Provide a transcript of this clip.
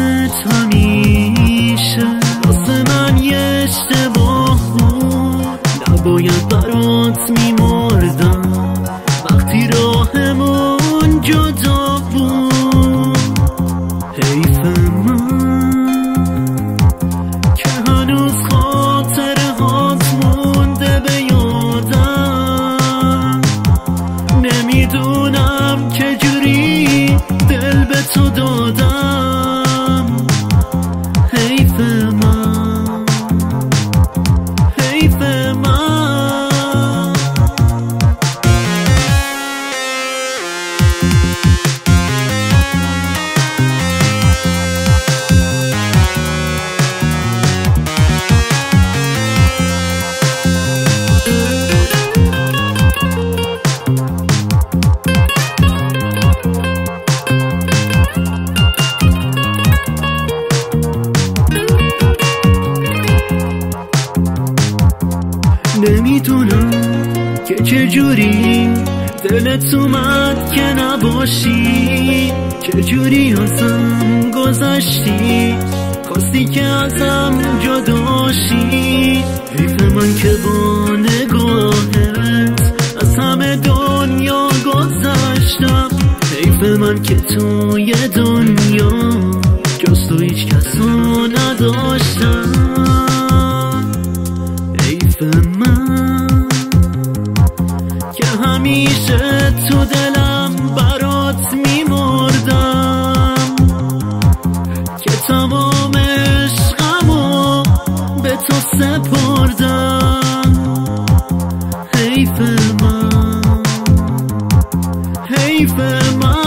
همیشه واسه من یه اشتباه بود، نباید برات میمردم وقتی راهمون جدا بود. حیف من که هنوز خاطره هات مونده به یادم، نمیدونم که جوری دل به تو دادم. حیف من، حیف من. نمیدونم که چجوری دلت اومد که نباشی، چجوری ازم گذشتی، خواستی که ازم جداشی. حیف من که با نگاهت از همه دنیا گذشتم، حیف من که توی دنیا جز تو هیچ کسو نداشتم. حیف من که همیشه تو دلم برات میمردم، که تمام عشقمو به تو سپردم. حیف من، حیف من.